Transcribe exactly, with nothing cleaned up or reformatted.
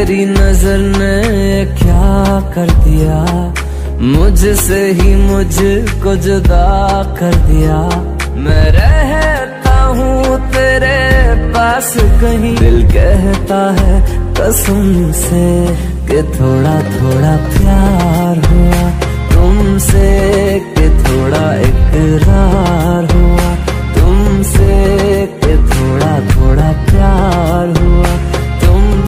तेरी नजर ने क्या कर दिया, मुझसे ही मुझको जुदा कर दिया। मैं रहता हूँ तेरे पास कहीं, दिल कहता है कसम से कि थोड़ा थोड़ा प्यार हुआ तुमसे, कि थोड़ा इकरार